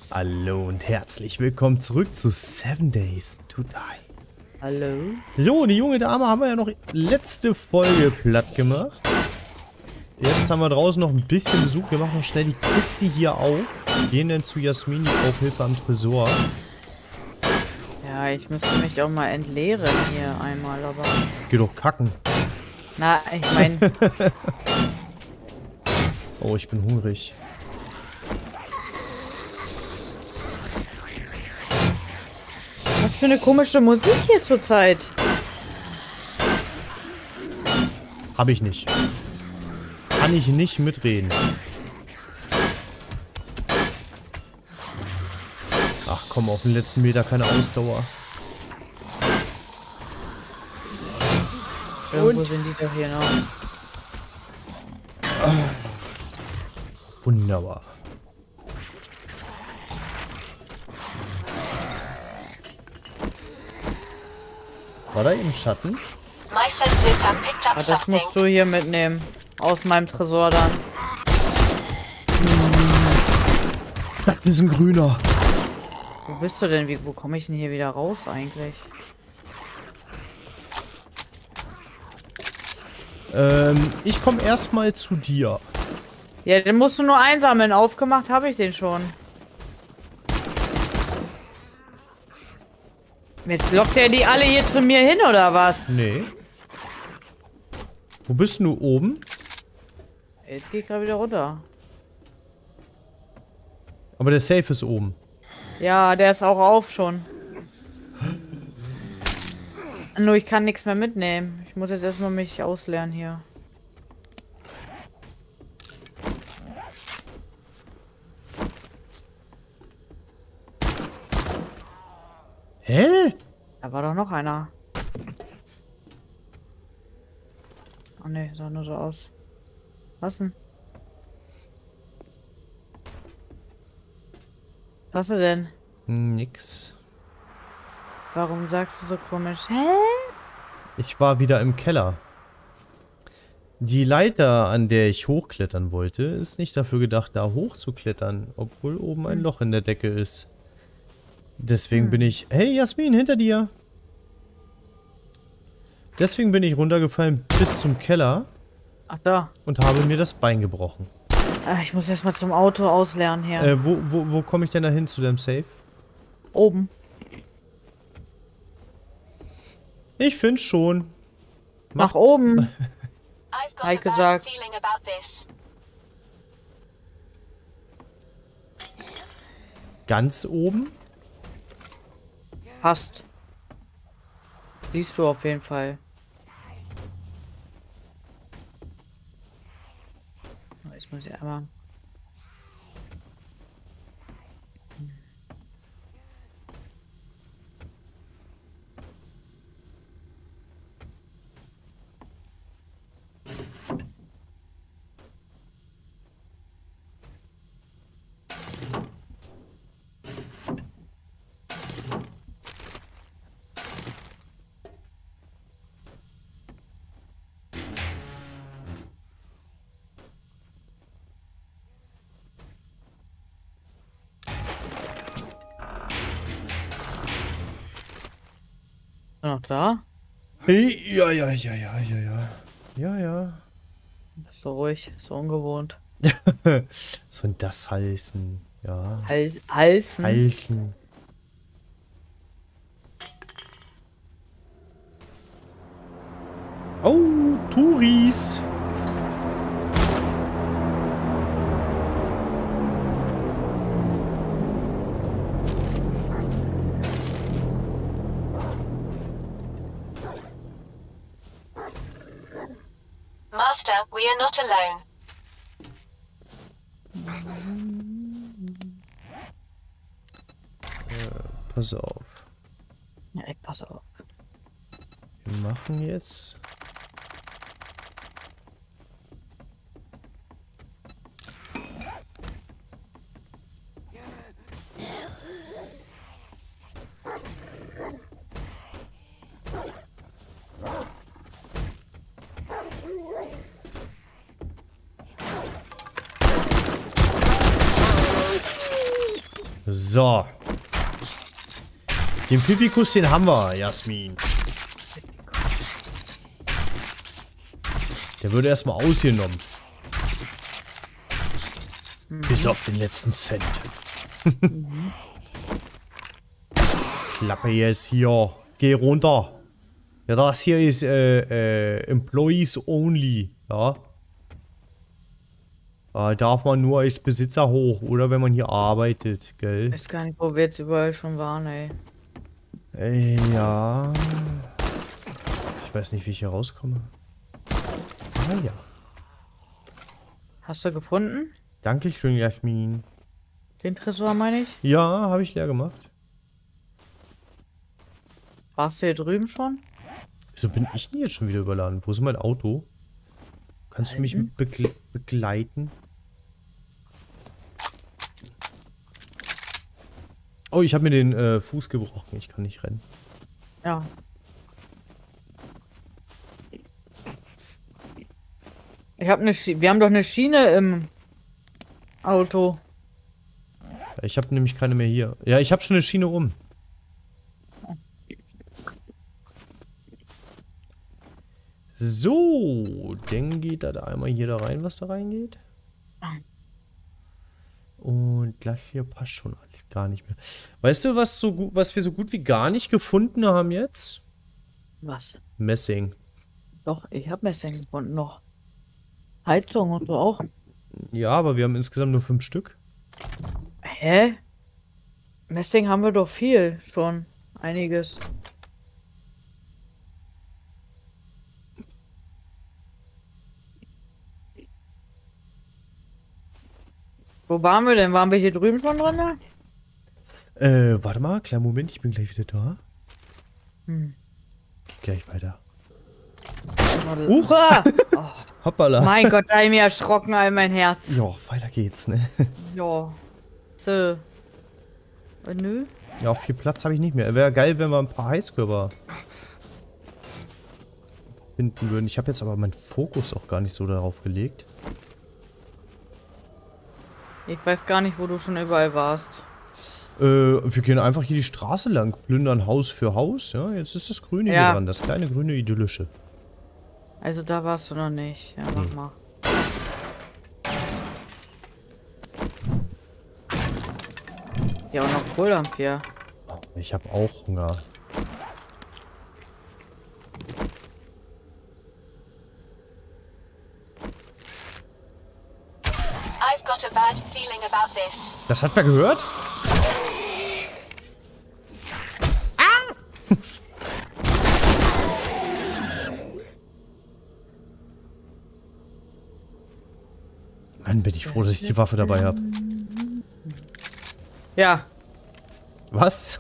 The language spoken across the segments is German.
Hallo und herzlich willkommen zurück zu 7 Days to Die. Hallo? So, die junge Dame haben wir ja noch letzte Folge platt gemacht. Jetzt haben wir draußen noch ein bisschen Besuch. Wir machen noch schnell die Kiste hier auf. Gehen dann zu Jasmin, die braucht Hilfe am Tresor. Ja, ich müsste mich auch mal entleeren hier einmal, aber... Geh doch kacken. Na, ich meine... Oh, ich bin hungrig. Was für eine komische Musik hier zurzeit. Hab ich nicht. Kann ich nicht mitreden. Ach komm, auf den letzten Meter keine Ausdauer. Irgendwo sind die doch hier noch. Wunderbar. War da eben Schatten? Aber das musst du hier mitnehmen. Aus meinem Tresor dann. Das ist ein grüner. Wo bist du denn? Wo komme ich denn hier wieder raus eigentlich? Ich komme erstmal zu dir. Ja, den musst du nur einsammeln. Aufgemacht habe ich den schon. Jetzt lockt er die alle hier zu mir hin, oder was? Nee. Wo bist du oben? Jetzt gehe ich gerade wieder runter. Aber der Safe ist oben. Ja, der ist auch auf schon. Nur ich kann nichts mehr mitnehmen. Ich muss jetzt erstmal mich ausleeren hier. Hä? Da war doch noch einer. Oh ne, sah nur so aus. Was denn? Was hast du denn? Nix. Warum sagst du so komisch? Hä? Ich war wieder im Keller. Die Leiter, an der ich hochklettern wollte, ist nicht dafür gedacht, da hochzuklettern, obwohl oben ein Loch in der Decke ist. Deswegen bin ich... Hey, Jasmin, hinter dir! Deswegen bin ich runtergefallen bis zum Keller Ach da. und habe mir das Bein gebrochen. Ich muss erstmal zum Auto ausleeren hier. Wo komme ich denn da hin zu dem Safe? Oben. Ich finde schon. Nach oben. Hab ich gesagt. Ganz oben? Passt. Siehst du auf jeden Fall. Jetzt muss ich einmal... Noch da? Hey, ja. Ja. Ist so ruhig, so ungewohnt. Was soll das heißen? Ja. Halsen. Halten. Oh, Touris. Master, we are not alone. Pass auf. Ja, ey, pass auf. Wir machen jetzt... So. Den Pipikus, den haben wir, Jasmin. Der würde erstmal ausgenommen. Bis auf den letzten Cent. Klappe jetzt hier. Geh runter. Ja, das hier ist Employees Only. Ja. Da darf man nur als Besitzer hoch. Oder wenn man hier arbeitet, gell? Ich weiß gar nicht, wo wir jetzt überall schon waren, ey. Ja. Ich weiß nicht, wie ich hier rauskomme. Ah ja. Hast du gefunden? Dankeschön, Jasmin. Den Tresor meine ich? Ja, habe ich leer gemacht. Warst du hier drüben schon? Wieso bin ich denn jetzt schon wieder überladen? Wo ist mein Auto? Kannst du mich begleiten? Oh, ich habe mir den Fuß gebrochen. Ich kann nicht rennen. Ja. Wir haben doch eine Schiene im Auto. Ich habe nämlich keine mehr hier. Ja, ich habe schon eine Schiene rum. So, dann geht da einmal hier da rein, was da reingeht. Und das hier passt schon alles gar nicht mehr. Weißt du, was wir so gut wie gar nicht gefunden haben jetzt? Was? Messing. Doch, ich habe Messing gefunden noch. Heizung und so auch. Ja, aber wir haben insgesamt nur 5 Stück. Hä? Messing haben wir doch viel schon. Einiges. Wo waren wir denn? Waren wir hier drüben schon drin? Warte mal, kleinen Moment, ich bin gleich wieder da. Hm. Geht gleich weiter. Ucha! Oh, Hoppala. mein Gott, da hab ich mir erschrocken, all mein Herz. Ja, weiter geht's, ne? Ja. So. Nö. Ja, viel Platz habe ich nicht mehr. Wäre geil, wenn wir ein paar Heizkörper finden würden. Ich habe jetzt aber meinen Fokus auch gar nicht so darauf gelegt. Ich weiß gar nicht, wo du schon überall warst. Wir gehen einfach hier die Straße lang, plündern Haus für Haus. Ja, jetzt ist das Grüne hier dran, das kleine grüne Idyllische. Also da warst du noch nicht. Ja, mach mal. Ja, auch noch Kohldampf hier. Ich habe auch Hunger. I've got a bad feeling about this. Das hat wer gehört? Mann, bin ich froh, dass ich die Waffe dabei habe. Ja. Was?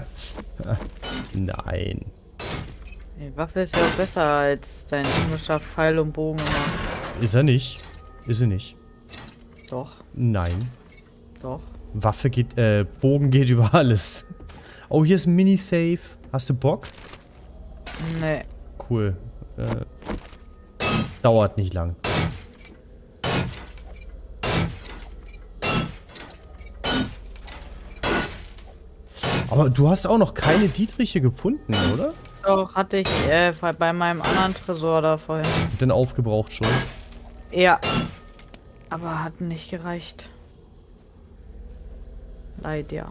Nein. Die Waffe ist ja auch besser als dein englischer Pfeil und Bogen immer. Ist er nicht. Ist er nicht. Doch. Nein. Doch. Waffe geht, Bogen geht über alles. Oh, hier ist ein Mini-Safe. Hast du Bock? Nee. Cool. Dauert nicht lang. Aber du hast auch noch keine Dietriche gefunden, oder? Doch, hatte ich bei meinem anderen Tresor da vorhin. Denn aufgebraucht schon. Ja. Aber hat nicht gereicht. Leider.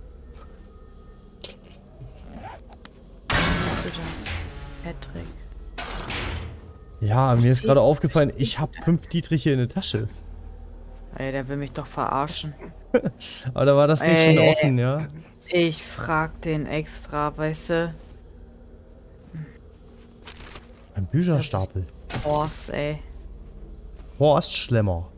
Was ist das? Patrick. Ja, mir ist gerade aufgefallen, ich habe 5 Dietriche in der Tasche. Ey, der will mich doch verarschen. Aber da war das Ding schon offen, ja. Ich frag den extra, weißt du? Ein Bücherstapel. Horst, ey. Horst Schlemmer.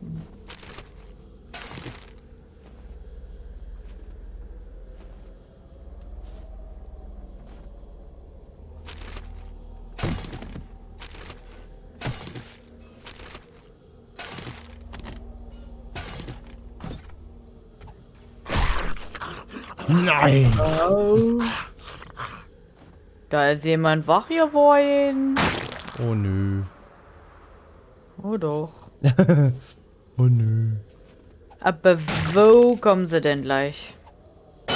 Nein! Oh. Da ist jemand wach geworden. Oh nö. Oh doch. Oh nö. Aber wo kommen sie denn gleich?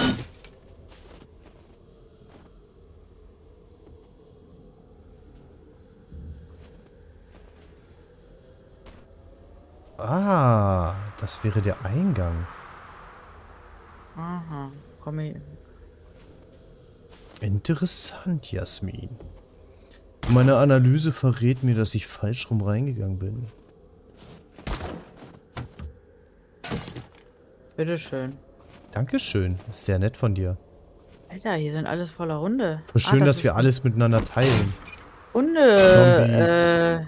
Ah, das wäre der Eingang. Aha, komm hier. Interessant, Jasmin. Meine Analyse verrät mir, dass ich falsch rum reingegangen bin. Bitteschön. Dankeschön. Ist sehr nett von dir. Alter, hier sind alles voller Hunde. Voll schön, das dass ist wir alles miteinander teilen. Hunde.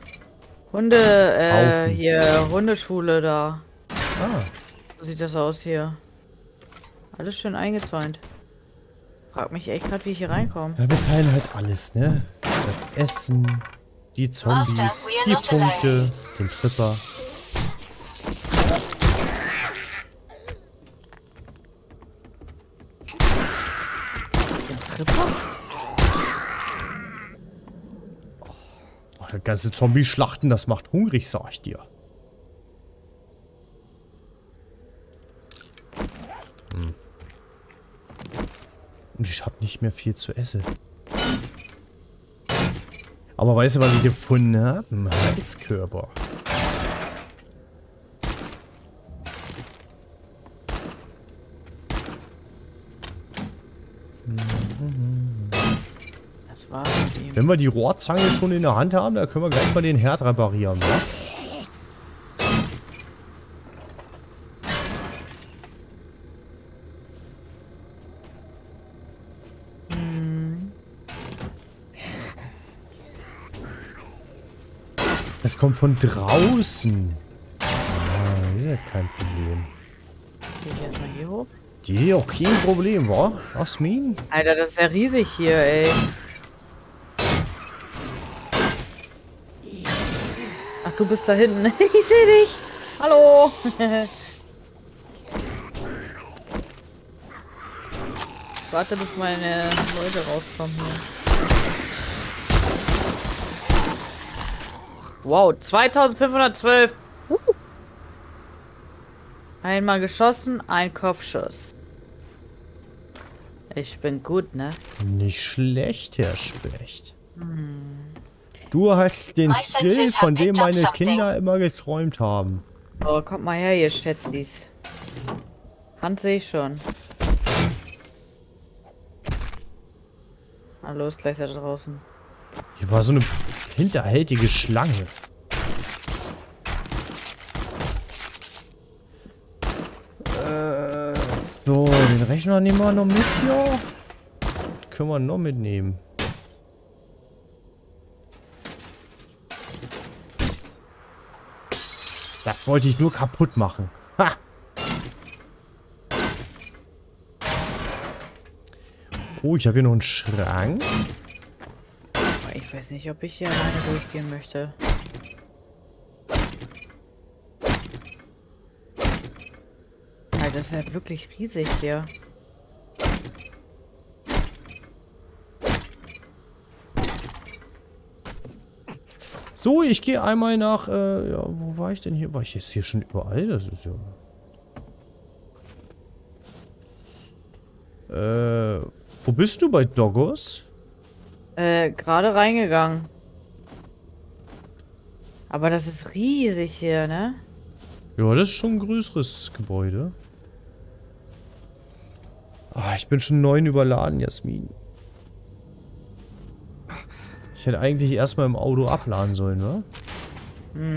Haufen. Hier, Hundeschule da. Ah, So sieht das aus hier. Alles schön eingezäunt. Frag mich echt gerade, wie ich hier reinkomme. ja, wir teilen halt alles, ne? Das Essen, die Zombies, die Punkte, den Tripper. Den Tripper? Oh, das ganze Zombie-Schlachten, das macht hungrig, sag ich dir. Und ich hab nicht mehr viel zu essen. Aber weißt du, was ich gefunden habe? Ein Heizkörper. Das war's mit ihm. Wenn wir die Rohrzange schon in der Hand haben, dann können wir gleich mal den Herd reparieren, ne? Es kommt von draußen. Ah, ist ja kein Problem. Geh ich erstmal hier hoch. Die ist auch kein Problem, wa? Jasmin? Alter, das ist ja riesig hier, ey. Ach, du bist da hinten. Ich sehe dich. Hallo. Warte, bis meine Leute rauskommen hier. Wow, 2512. Einmal geschossen, ein Kopfschuss. Ich bin gut, ne? Nicht schlecht, Herr Specht. Du hast den Skill, von dem meine Kinder immer geträumt haben. Oh, kommt mal her, ihr Schätzis. Hand sehe ich schon. Hallo, ist gleich da draußen. Hier war so eine hinterhältige Schlange. So, den Rechner nehmen wir noch mit hier. Können wir noch mitnehmen. Das wollte ich nur kaputt machen. Ha! Oh, ich habe hier noch einen Schrank. Aber ich weiß nicht, ob ich hier alleine durchgehen möchte. Alter, das ist ja wirklich riesig hier. So, ich gehe einmal nach, ja, wo war ich denn hier? War ich jetzt hier schon überall? Das ist ja... wo bist du bei Doggos? Gerade reingegangen. Aber das ist riesig hier, ne? Ja, das ist schon ein größeres Gebäude. Ah, ich bin schon 9 überladen, Jasmin. Ich hätte eigentlich erstmal im Auto abladen sollen, ne? Hm.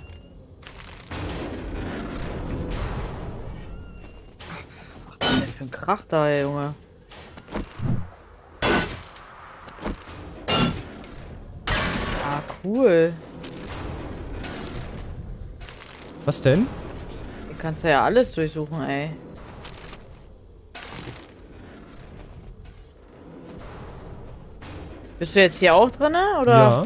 Was ist denn für ein Krach da, Junge? Ah, cool. Was denn? Hier kannst du ja alles durchsuchen, ey. Bist du jetzt hier auch drin, oder? Ja.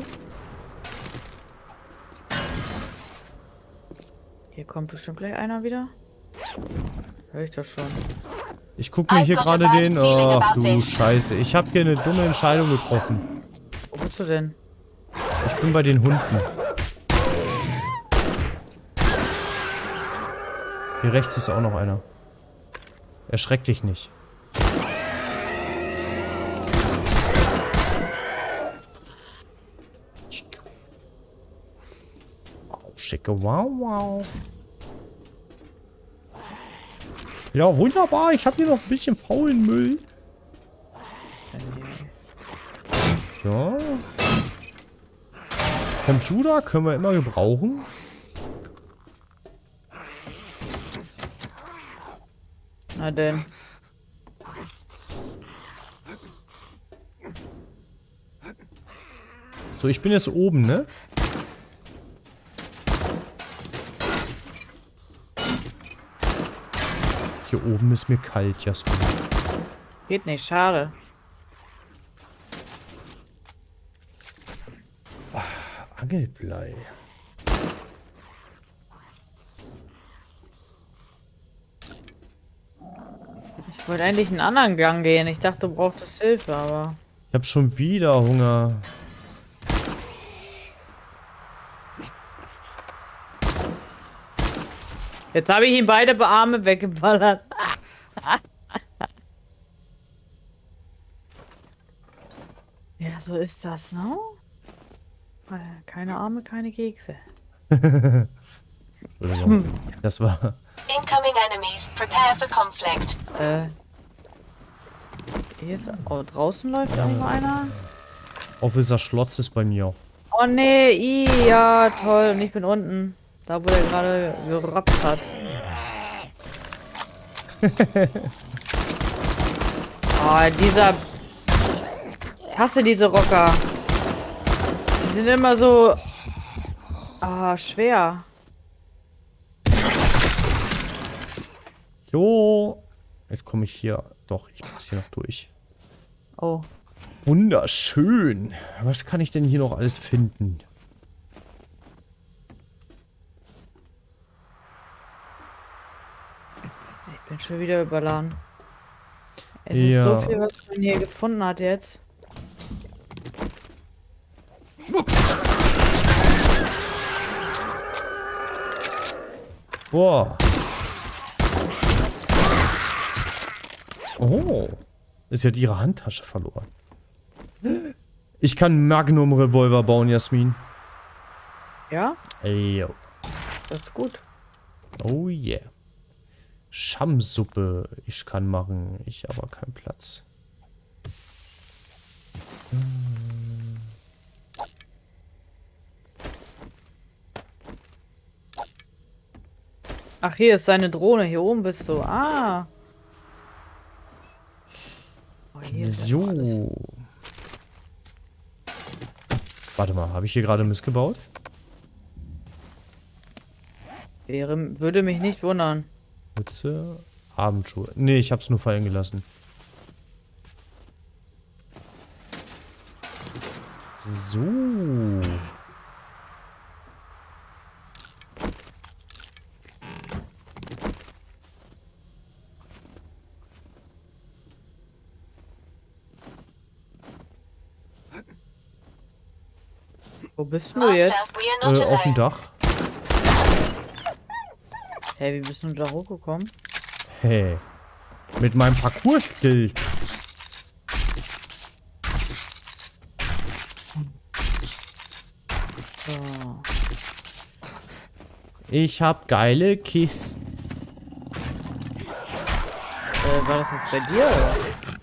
Hier kommt bestimmt gleich einer wieder. Hör ich das schon. Ich gucke mir hier gerade den... Ach du Scheiße. Ich habe hier eine dumme Entscheidung getroffen. Wo bist du denn? Ich bin bei den Hunden. Hier rechts ist auch noch einer. Erschreck dich nicht. Schicke wow wow. Ja, wunderbar. Ich habe hier noch ein bisschen faulen Müll. So. Computer können wir immer gebrauchen. Na denn. So, ich bin jetzt oben, ne? Hier oben ist mir kalt, Jasmin. Geht nicht, schade. Angelblei. Ich wollte eigentlich einen anderen Gang gehen. Ich dachte, du brauchtest Hilfe, aber... Ich habe schon wieder Hunger. Jetzt habe ich ihm beide Arme weggeballert. Ja, so ist das, ne? Keine Arme, keine Kekse. Das war... Incoming enemies. Prepare for conflict. Hier ist... Oh, draußen läuft irgendwo einer. Officer Schlotz ist bei mir. Oh nee, ja, toll. Und ich bin unten. Da, wo er gerade gerappt hat. Oh, dieser... Ich hasse diese Rocker. Die sind immer so... Ah, schwer. Jo. Jetzt komme ich hier... Doch, ich passe hier noch durch. Oh. Wunderschön. Was kann ich denn hier noch alles finden? Ich bin schon wieder überladen. Es Ja. ist so viel, was man hier gefunden hat jetzt. Boah. Oh. Ist ja ihre Handtasche verloren. Ich kann Magnum-Revolver bauen, Jasmin. Ja, Ey, yo. das ist gut. Oh yeah. Schamsuppe. Ich kann machen. Ich aber keinen Platz. Ach, hier ist seine Drohne. Hier oben bist du. Ah. Oh, hier ist ja noch alles. So. Warte mal, habe ich hier gerade missgebaut? Würde mich nicht wundern. Mütze, Abendschuhe. Nee, ich hab's nur fallen gelassen. So. Wo bist du jetzt? Master, we are not Auf dem alone. Dach. Hey, wie bist du da hochgekommen? Hey. Mit meinem Parcours-Skill. So. Ich hab geile Kisten. War das jetzt bei dir, oder?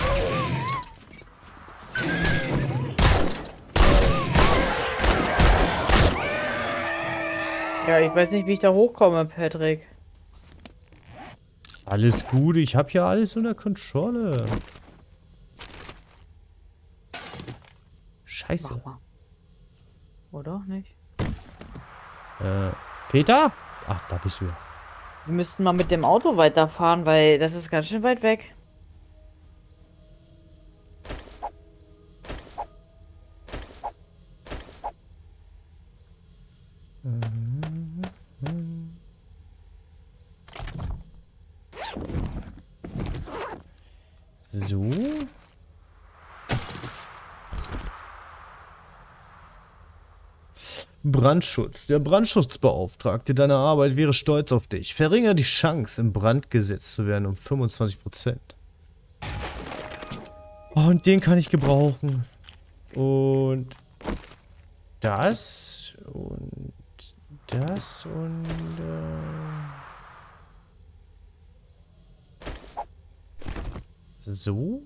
Ja, ich weiß nicht, wie ich da hochkomme, Patrick. Alles gut, ich hab hier alles unter Kontrolle. Scheiße. Mach mal. Oder nicht? Peter? Ach, da bist du ja. Wir müssten mal mit dem Auto weiterfahren, weil das ist ganz schön weit weg. So. Brandschutz. Der Brandschutzbeauftragte deiner Arbeit wäre stolz auf dich. Verringere die Chance, in Brand gesetzt zu werden um 25%. Oh, und den kann ich gebrauchen. Und das und das und... so?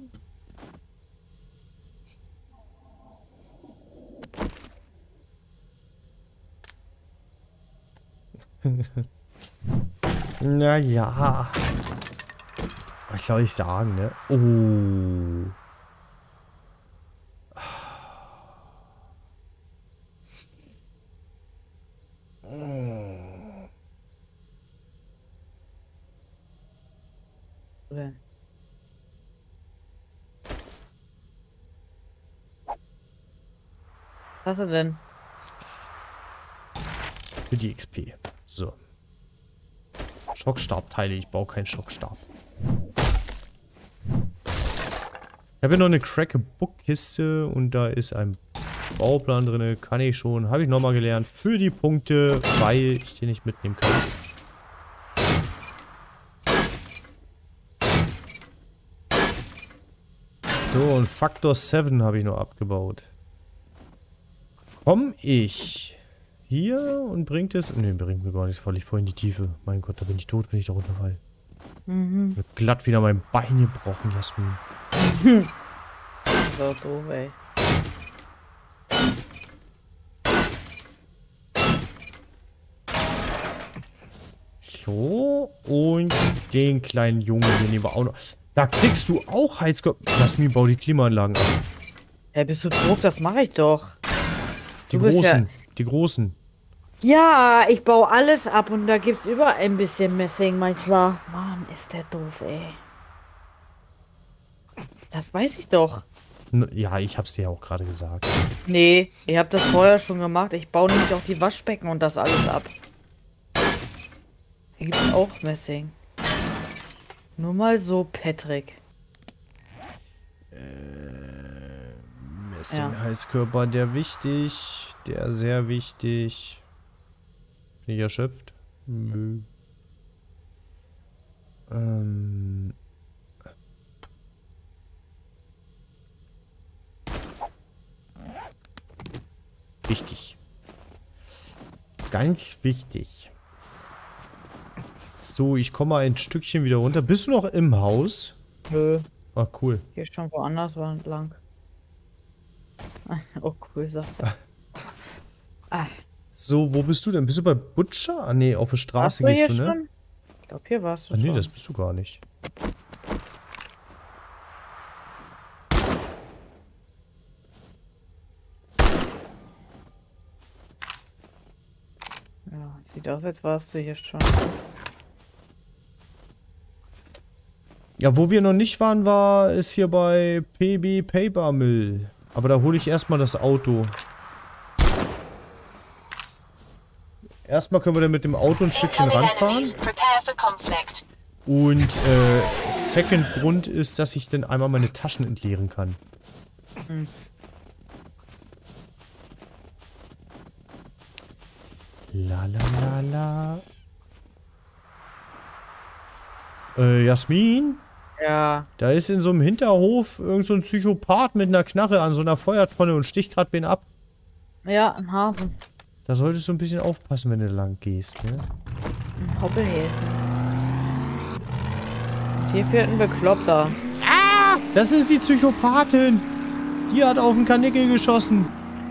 Naja. Was soll ich sagen, ne? Oh. Was hast du denn? Für die XP. So. Schockstabteile. Ich baue keinen Schockstab. Ich habe hier noch eine Crack-a-Book-Kiste und da ist ein Bauplan drin. Kann ich schon. Habe ich nochmal gelernt. Für die Punkte, weil ich den nicht mitnehmen kann. So, und Faktor 7 habe ich noch abgebaut. Komm ich hier und bringt es... Ne, bringt mir gar nichts. Falle ich voll in die Tiefe. Mein Gott, da bin ich tot, wenn ich da runterfalle. Mir glatt wieder mein Bein gebrochen, Jasmin. So doof, ey. So, und den kleinen Jungen hier nehmen wir auch noch. Da kriegst du auch Heizkörper. Jasmin, bau die Klimaanlagen ab. Ja, bist du doof? Das mache ich doch. Die Du bist großen, die großen. Ja, ich baue alles ab und da gibt's überall ein bisschen Messing manchmal. Mann, ist der doof, ey. Das weiß ich doch. Ja, ich hab's dir ja auch gerade gesagt. Nee, ihr habt das vorher schon gemacht. Ich baue nämlich auch die Waschbecken und das alles ab. Hier gibt's auch Messing. Nur mal so, Patrick. Messing-Heizkörper, der wichtig. Der sehr wichtig. Bin ich erschöpft? Nö. Wichtig. Ganz wichtig. So, ich komme mal ein Stückchen wieder runter. Bist du noch im Haus? Nö. Ah, cool. Hier schon woanders lang. Oh, cool, sagt er. Ah, So, wo bist du denn? Bist du bei Butcher? Ah, nee, auf der Straße warst du gehst hier du, ne? schon? Ich glaube, hier warst du Ah, nee, schon. das bist du gar nicht. Ja, sieht aus, als warst du hier schon. Ja, wo wir noch nicht waren, ist hier bei PB Paper Mill. Aber da hole ich erstmal das Auto. Erstmal können wir dann mit dem Auto ein Stückchen Incoming ranfahren. enemies. Prepare for conflict. Und Second Grund ist, dass ich dann einmal meine Taschen entleeren kann. La la la la. Jasmin? Ja, Da ist in so einem Hinterhof irgend so ein Psychopath mit einer Knarre an so einer Feuertonne und sticht gerade wen ab. ja, ein Hafen. Da solltest du ein bisschen aufpassen, wenn du lang gehst, ne? Ein Hoppelhäschen. Und hier fehlt ein Bekloppter. Das ist die Psychopathin! Die hat auf den Kanickel geschossen.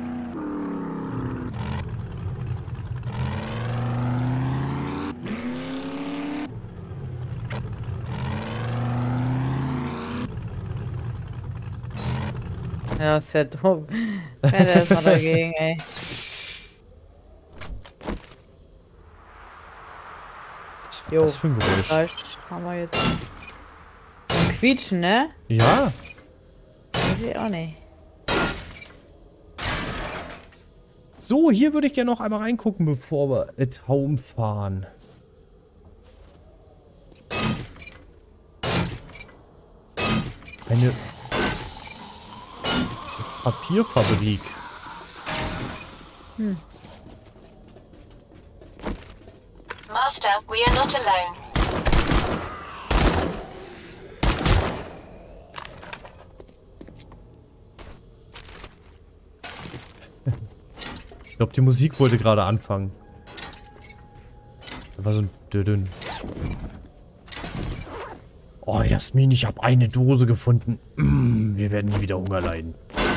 Ja, ist ja dumm. Renn erstmal dagegen, ey. Was war Jo. das für ein Geräusch? Fleisch haben wir jetzt. Ein Quietschen, ne? Ja. Weiß ich auch nicht. So, hier würde ich gerne noch einmal reingucken, bevor wir at home fahren. Eine Papierfabrik. Master, we are not alone. Ich glaube, die Musik wollte gerade anfangen. war so ein Dünn. Oh, Jasmin, ich habe eine Dose gefunden. Wir werden nie wieder Hunger leiden.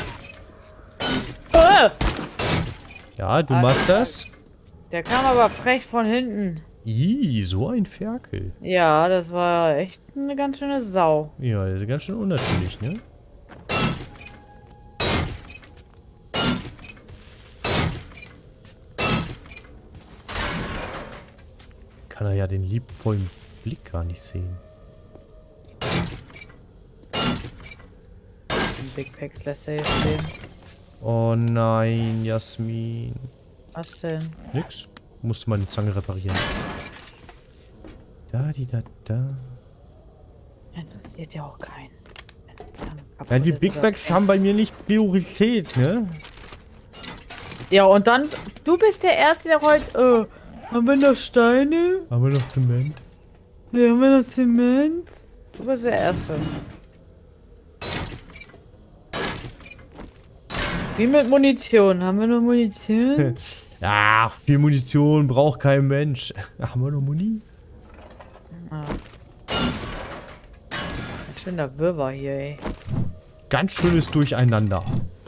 Ja, du machst das? Der kam aber frech von hinten. Ih, so ein Ferkel. Ja, das war echt eine ganz schöne Sau. Ja, das ist ganz schön unnatürlich, ne? Kann er ja den liebvollen Blick gar nicht sehen. Die Big Packs lässt er hier stehen. Oh nein, Jasmin. Was denn? Nix. Musste meine Zange reparieren. Da. Interessiert ja auch keinen. Ja, die Big Bags haben bei mir nicht Priorität, ne? Ja, und dann, du bist der Erste, der heute, haben wir noch Steine? Haben wir noch Zement? Ja, haben wir noch Zement? Du bist der Erste. Wie mit Munition. Haben wir noch Munition? Ach, viel Munition braucht kein Mensch. Haben wir noch Muni? Ah. Ein schöner Wirrwarr hier, ey. Ganz schönes Durcheinander.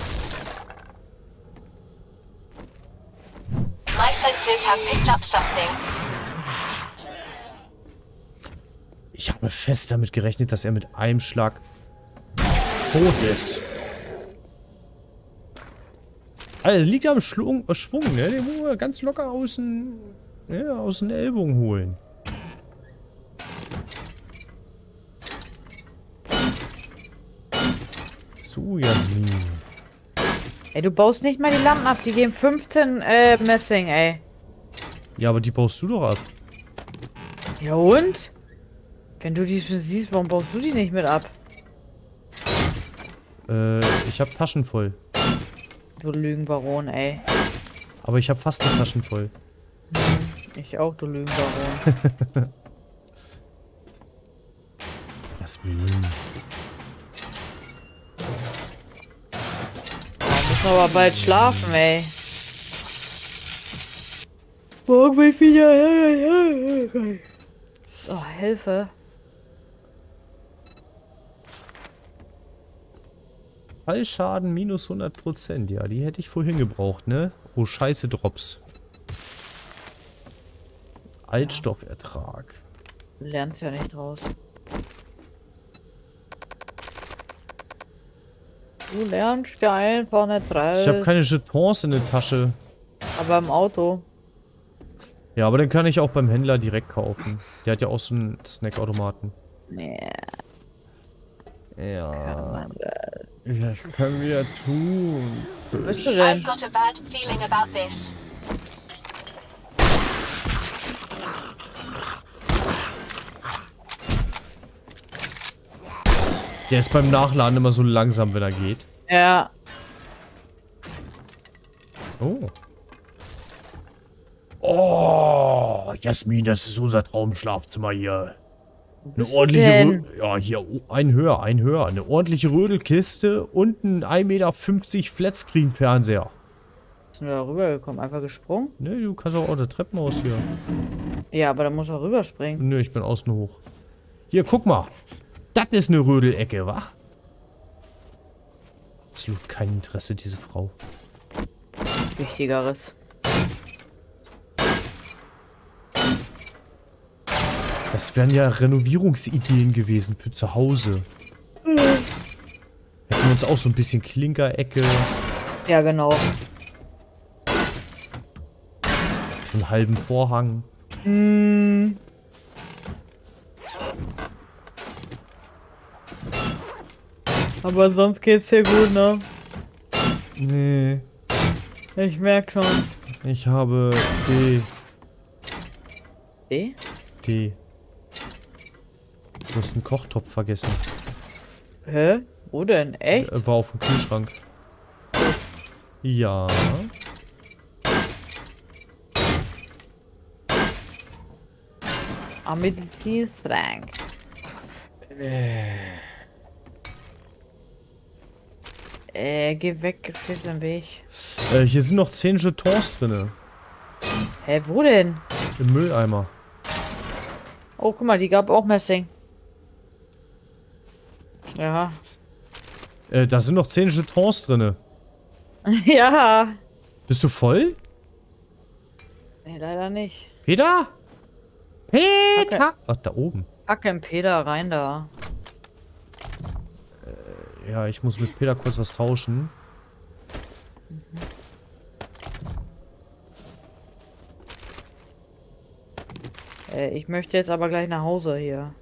My senses have picked up something. Ich habe fest damit gerechnet, dass er mit einem Schlag tot ist. Also, liegt ja am Schwung, ne? Den muss man ganz locker aus den Ellbogen holen. So, Jasmin. Ey, du baust nicht mal die Lampen ab. Die geben 15 Messing, ey. Ja, aber die baust du doch ab. Ja und? Wenn du die schon siehst, warum baust du die nicht mit ab? Ich habe Taschen voll. Du Lügenbaron, ey. Aber ich habe fast die Taschen voll. Ich auch, du Lügenbaron. Jasmin. Müssen wir aber bald schlafen, ey. Morgen will ich wieder. Oh, Hilfe. Fallschaden minus 100%. Ja, die hätte ich vorhin gebraucht, ne? Oh, scheiße, Drops. Altstoffertrag. Du lernst ja nicht raus. Du lernst ja einfach nicht raus. Ich habe keine Jetons in der Tasche. Aber im Auto. Ja, aber dann kann ich auch beim Händler direkt kaufen. Der hat ja auch so einen Snackautomaten. Nee. Ja. Das können wir tun. Wo bist du I've denn? got a bad feeling about this. Der ist beim Nachladen immer so langsam, wenn er geht. Ja. Oh. Oh, Jasmin, das ist unser Traumschlafzimmer hier. Eine ordentliche ja, hier, ein höher. Eine ordentliche Rödelkiste und ein 1,50 Meter Flatscreen-Fernseher. Bist du da rübergekommen? Einfach gesprungen? Ne, du kannst auch aus der Treppenhaus hier. Ja, aber da muss er rüberspringen. Ne, ich bin außen hoch. Hier, guck mal. Das ist eine Rödelecke, wa? Absolut kein Interesse, diese Frau. Wichtigeres. Das wären ja Renovierungsideen gewesen für zu Hause. Hätten wir uns auch so ein bisschen Klinkerecke, Ja, genau. einen halben Vorhang. Hm. Aber sonst geht's dir gut, ne? Nee, Ich merk schon. ich habe Eh? Tee. Du hast einen Kochtopf vergessen. Hä? Wo denn? Echt? War auf dem Kühlschrank. Ja. Medizinstrank. Geh weg, stehst im Weg. Hier sind noch 10 Jetons drinne. Hä, wo denn? Im Mülleimer. Oh, guck mal, die gab auch Messing. Ja. Da sind noch 10 Jetons drinne. Ja. Bist du voll? Nee, leider nicht. Peter? Peter! Okay. Ach, da oben. Pack den Peter rein da. Ja, ich muss mit Peter kurz was tauschen. Ich möchte jetzt aber gleich nach Hause hier.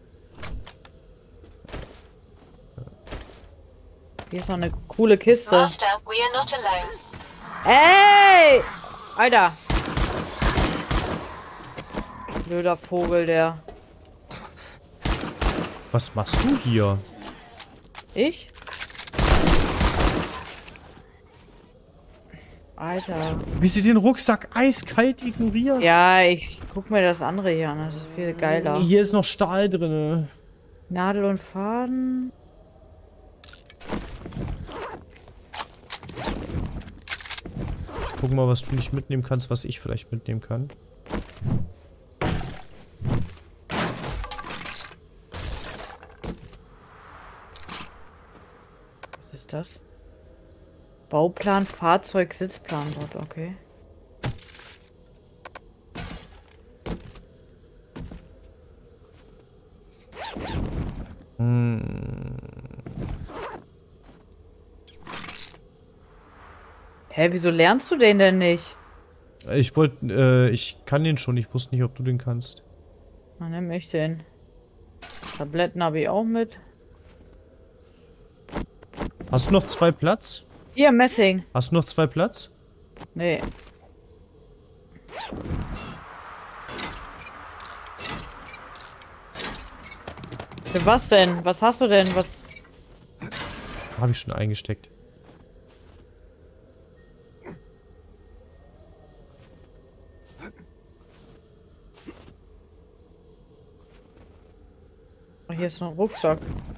Hier ist noch eine coole Kiste. Master, we are not alone. Ey! Alter! Blöder Vogel, der. Was machst du hier? Ich? Alter. Wie sie den Rucksack eiskalt ignoriert. Ja, ich guck mir das andere hier an. Das ist viel geiler. Hier ist noch Stahl drin. Nadel und Faden. Guck mal, was du nicht mitnehmen kannst, was ich vielleicht mitnehmen kann. Was ist das? Bauplan, Fahrzeug, Sitzplanbord, okay. Hä, wieso lernst du den denn nicht? Ich wollte, ich kann den schon. Ich wusste nicht, ob du den kannst. Na, nimm ich den. Tabletten habe ich auch mit. Hast du noch 2 Platz? Hier, Messing. Hast du noch 2 Platz? Nee. Für was denn? Was hast du denn? Was? Habe ich schon eingesteckt. Oh, hier ist noch ein Rucksack.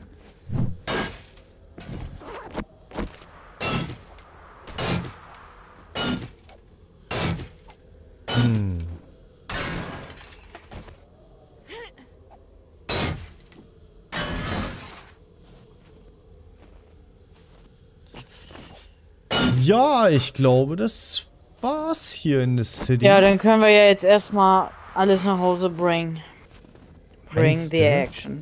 Ja, ich glaube, das war's hier in der City. Ja, dann können wir ja jetzt erstmal alles nach Hause bringen. Bring Meinst the du? action.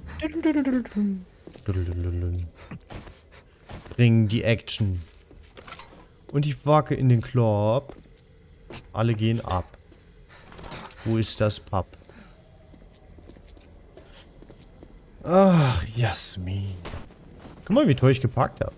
Bring die Action. Und ich wacke in den Club. Alle gehen ab. Wo ist das Pub? Ach, Jasmin. Guck mal, wie toll ich geparkt habe.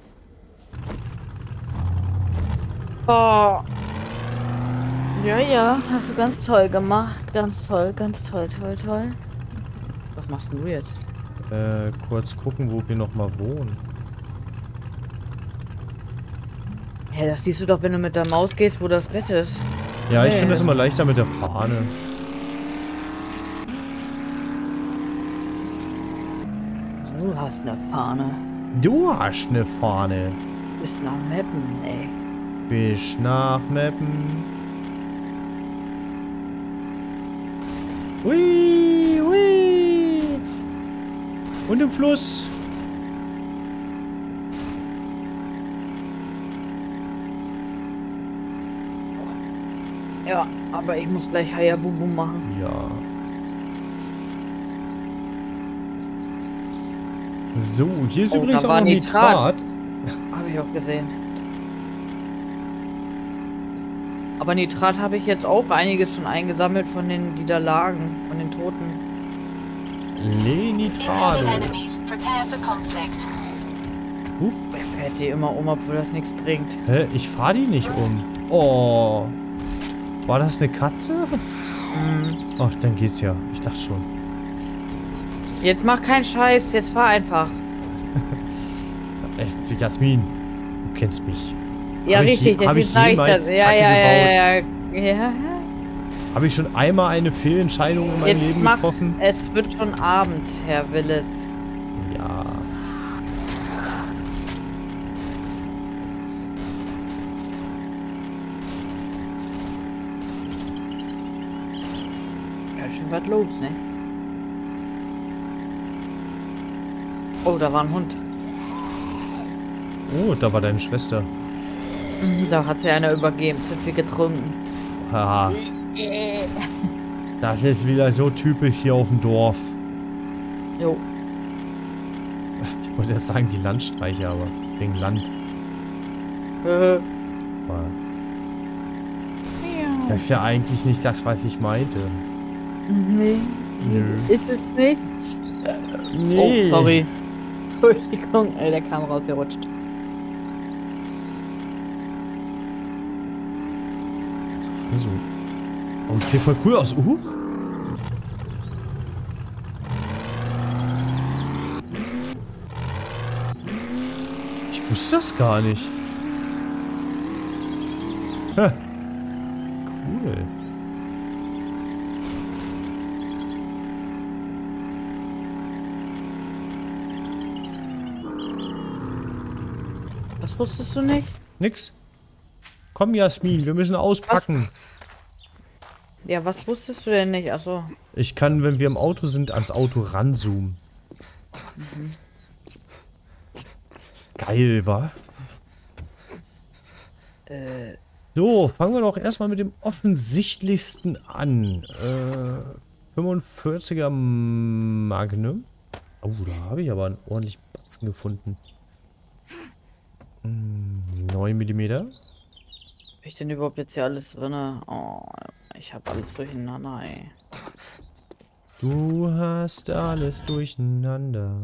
Oh. Ja, ja, hast du ganz toll gemacht. Ganz toll, toll, toll. Was machst du jetzt? Kurz gucken, wo wir nochmal wohnen. Hä, das siehst du doch, wenn du mit der Maus gehst, wo das Bett ist. Ja, ich Nee, finde das das- immer leichter mit der Fahne. Du hast eine Fahne. Du hast eine Fahne. Bis nach Meppen, ey. Bis nach Meppen. Hui, hui. Und im Fluss. Ja, aber ich muss gleich Hayabubu machen. Ja. So, hier ist Oh, übrigens da auch war noch Nitrat. Habe ich auch gesehen. Aber Nitrat habe ich jetzt auch einiges schon eingesammelt von den, die da lagen, von den Toten. Incoming Lenitrado. enemies. Prepare for conflict. Huch. Ich fährt die immer um, obwohl das nichts bringt. Hä? Ich fahr die nicht um. Oh. War das eine Katze? Ach, dann geht's ja. Ich dachte schon. Jetzt mach keinen Scheiß, jetzt fahr einfach. Jasmin, du kennst mich. Ja, Hab ich richtig, je- hab deswegen ich sag ich jemals das. Ja, Kacke ja, gebaut? ja, ja, ja. Habe ich schon einmal eine Fehlentscheidung in meinem Jetzt Leben mach, getroffen? es wird schon Abend, Herr Willis. Ja. Ganz schön was los, ne? Oh, da war ein Hund. Oh, da war deine Schwester. Da hat sie einer übergeben, zu viel getrunken. Haha. Das ist wieder so typisch hier auf dem Dorf. Jo. Ich wollte erst sagen, die Landstreicher, aber wegen Land. Aber das ist ja eigentlich nicht das, was ich meinte. Nee. Nö. Ist es nicht? Nee. Oh, sorry. Entschuldigung, der kam rausgerutscht. So. Oh, das sieht voll cool aus. Ich wusste das gar nicht. Ha. Cool. Was wusstest du nicht? Nix. Komm, Jasmin, wir müssen auspacken. Ja, was wusstest du denn nicht? Achso. Ich kann, wenn wir im Auto sind, ans Auto ranzoomen. Geil, wa? So, fangen wir doch erstmal mit dem offensichtlichsten an. 45er Magnum. Oh, da habe ich aber einen ordentlichen Batzen gefunden. 9 mm. Hab ich denn überhaupt jetzt hier alles drin? Oh, ich habe alles durcheinander, ey. Du hast alles durcheinander.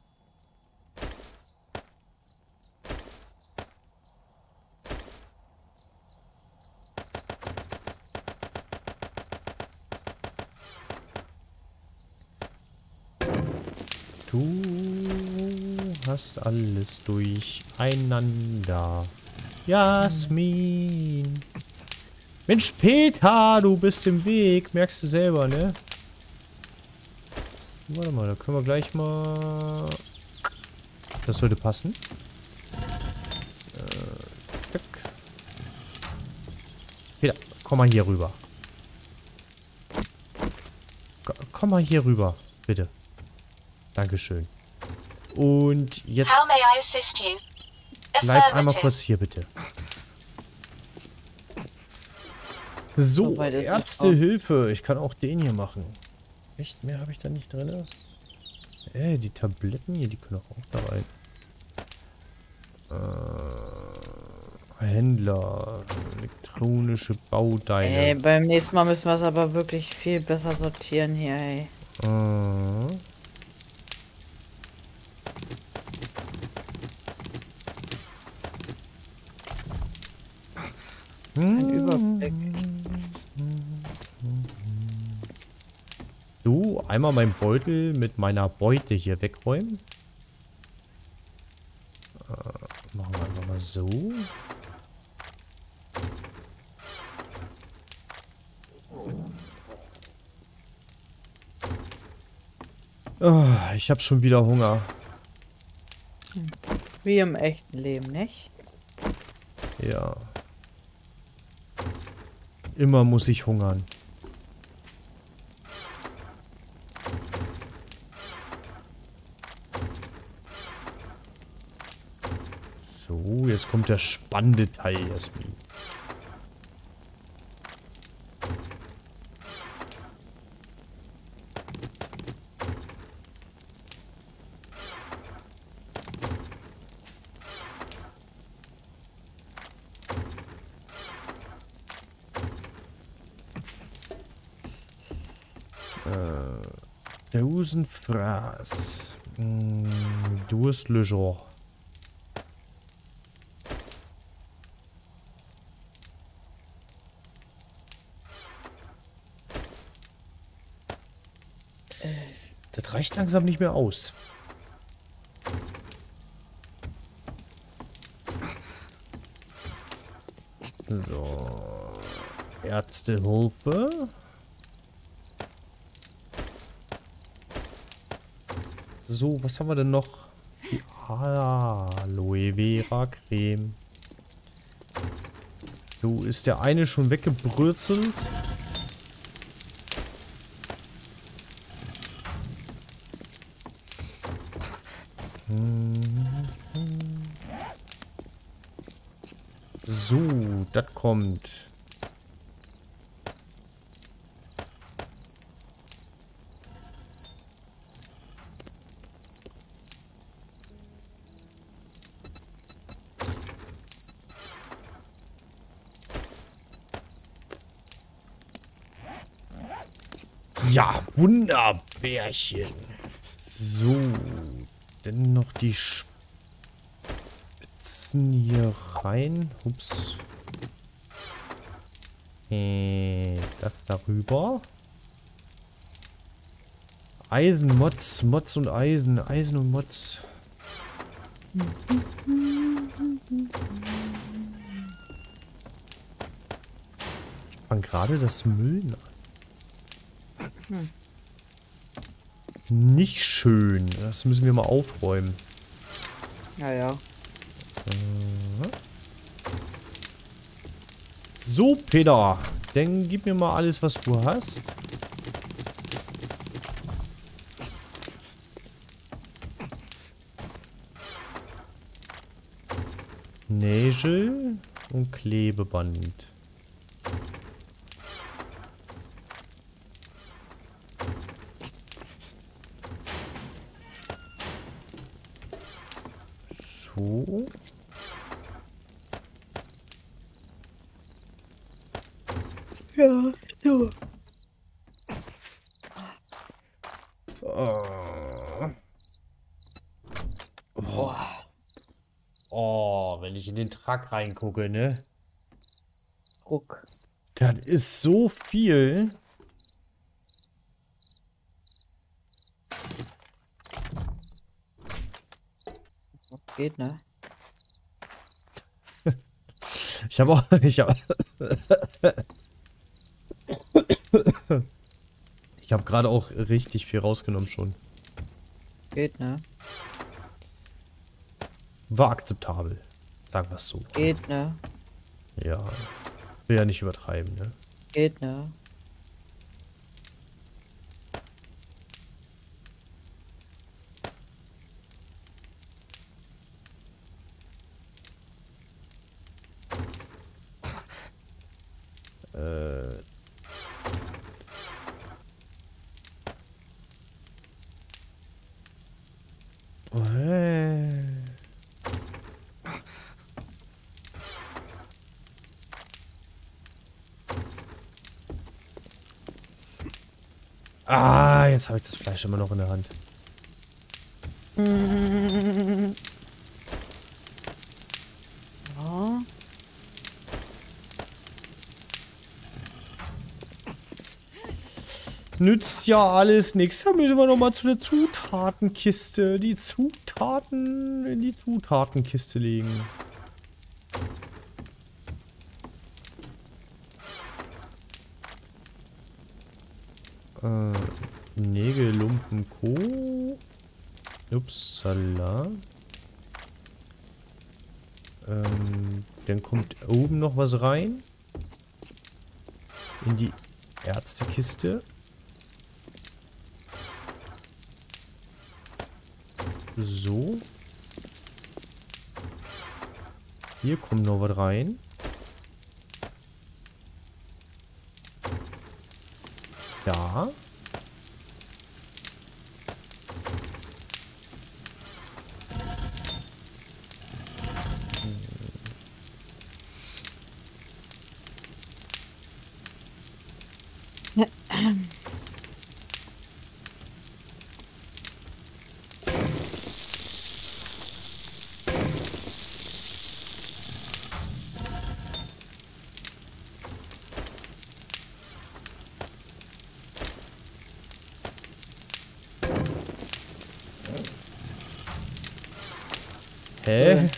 Du hast alles durcheinander. Jasmin. Mensch, Peter, du bist im Weg. Merkst du selber, ne? Warte mal, da können wir gleich mal... Das sollte passen. Zack. Peter, komm mal hier rüber. Komm mal hier rüber, bitte. Dankeschön. Und jetzt... How may I assist you? Bleib einmal Affirmative. kurz hier, bitte. So, So weit ist es Ärztehilfe. Ich kann auch den hier machen. Echt? Mehr habe ich da nicht drin? Die Tabletten hier, die können auch da rein. Händler. Elektronische Bauteile. Ey, beim nächsten Mal müssen wir es aber wirklich viel besser sortieren hier, ey. Ein Überblick. Du, einmal meinen Beutel mit meiner Beute hier wegräumen. Machen wir einfach mal so. Ich habe schon wieder Hunger. Wie im echten Leben, nicht? Ja. Immer muss ich hungern. So, jetzt kommt der spannende Teil, Jasmin. Dosenfraß. Durstlöcher. Das reicht langsam nicht mehr aus. So. Ärztehilfe. So, was haben wir denn noch? Die Aloe Vera Creme. So, ist der eine schon weggebrutzelt? So, das kommt. Ja, Wunderbärchen. So, dann noch die Spitzen hier rein. Ups. Das darüber. Eisen, Mods, Mods und Eisen. Eisen und Mods. Ich fang gerade das Müllen an. Nicht schön. Das müssen wir mal aufräumen. Ja, ja. So, Peter. Dann gib mir mal alles, was du hast. Nägel und Klebeband. So. Ja, so. Oh, wenn ich in den Truck reingucke, ne? Ruck. Das ist so viel. Geht, ne? Ich habe auch... Ich habe gerade auch richtig viel rausgenommen schon. Geht, ne? War akzeptabel. Sagen wir es so. Geht, ne? Ja. Will ja nicht übertreiben, ne? Geht, ne? Ah, jetzt habe ich das Fleisch immer noch in der Hand. Ja. Nützt ja alles nichts. Da müssen wir nochmal zu der Zutatenkiste. Die Zutaten in die Zutatenkiste legen. Nägellumpen Co. Upsala. Dann kommt oben noch was rein. In die Ärztekiste. So. Hier kommt noch was rein. Ja. Hä?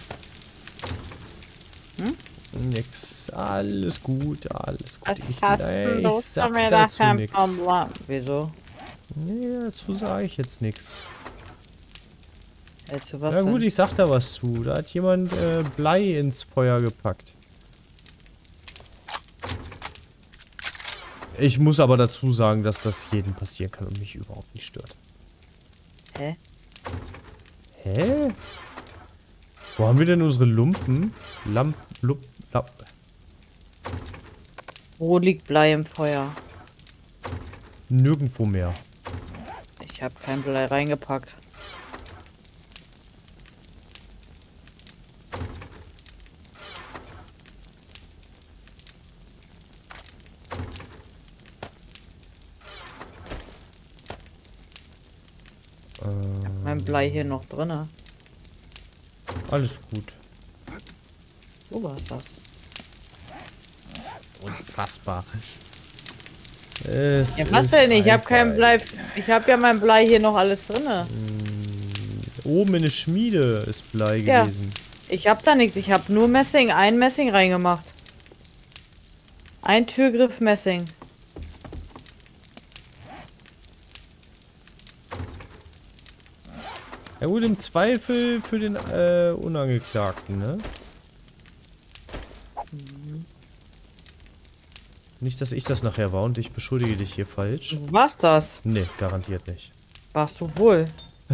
Nix. Alles gut, alles gut. Was hast du los sag damit? dazu nix. Wieso? Nee, dazu sage ich jetzt nichts. Zu was Ja gut, denn? ich sag da was zu. Da hat jemand Blei ins Feuer gepackt. Ich muss aber dazu sagen, dass das jedem passieren kann und mich überhaupt nicht stört. Hä? Hä? Wo haben wir denn unsere Lumpen? Wo liegt Blei im Feuer? Nirgendwo mehr. Ich habe kein Blei reingepackt. Ich hab mein Blei hier noch drinne. Alles gut. Wo war das? Unfassbar. Ja, was denn? Ich habe kein Blei. Ich habe ja mein Blei hier noch alles drinne. Oben in der Schmiede ist Blei Ja. gewesen. Ich habe da nichts. Ich habe nur Messing, ein Messing reingemacht. Ein Türgriff Messing. Ja gut, im Zweifel für den Unangeklagten, ne? Nicht, dass ich das nachher war und ich beschuldige dich hier falsch. Was das? Nee, garantiert nicht. Warst du wohl?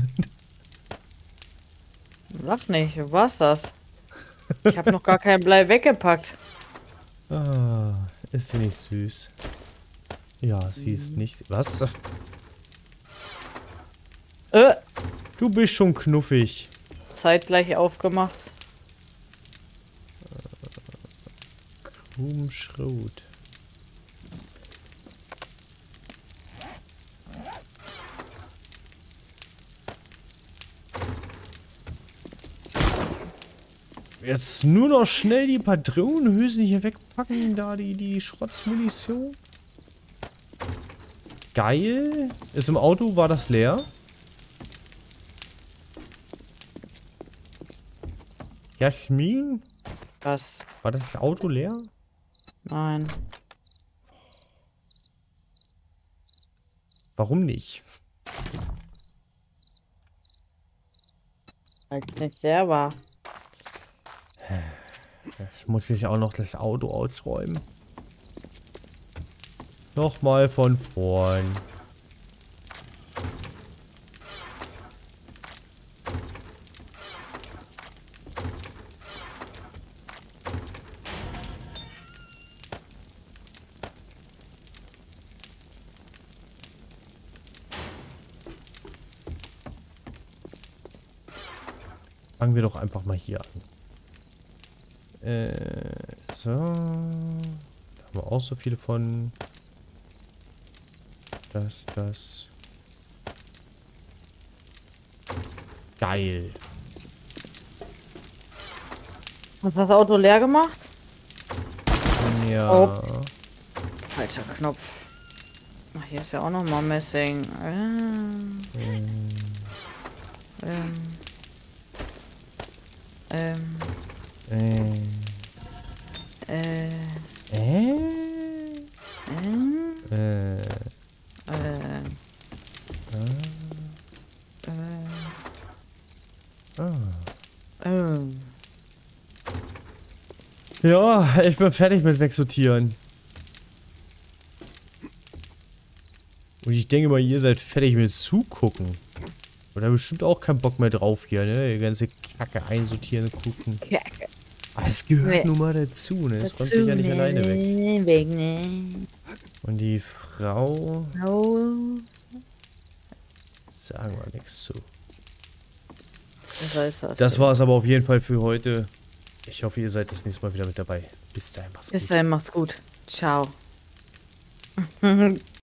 Lach nicht, was das? Ich habe noch gar kein Blei weggepackt. Ah, ist sie nicht süß? Ja, sie ist nicht... Was? Du bist schon knuffig. Zeitgleich aufgemacht. Schrot. Jetzt nur noch schnell die Patronenhülsen hier wegpacken, da die Schrottsmunition. Geil. Ist im Auto, war das leer? Jasmin? Was? War das Auto leer? Nein. Warum nicht? Weil es nicht der war. Muss ich auch noch das Auto ausräumen. Nochmal von vorn. Fangen wir doch einfach mal hier an. So. Da haben wir auch so viele von. Das. Geil. Hast du das Auto leer gemacht? Ja. Ups. Falscher Knopf. Ach, hier ist ja auch noch mal Messing. Ja, ich bin fertig mit wegsortieren. Und ich denke mal, ihr seid fertig mit zugucken. Oder bestimmt auch keinen Bock mehr drauf hier, ne? Die ganze Kacke einsortieren und gucken. Kacke. Aber es gehört Nee. nun mal dazu, ne? Es räumt sich ja nicht alleine weg. Und die Frau... Sagen wir nichts zu. Das war es aber auf jeden Fall für heute. Ich hoffe, ihr seid das nächste Mal wieder mit dabei. Bis dahin, macht's gut. Bis dahin, macht's gut. Ciao.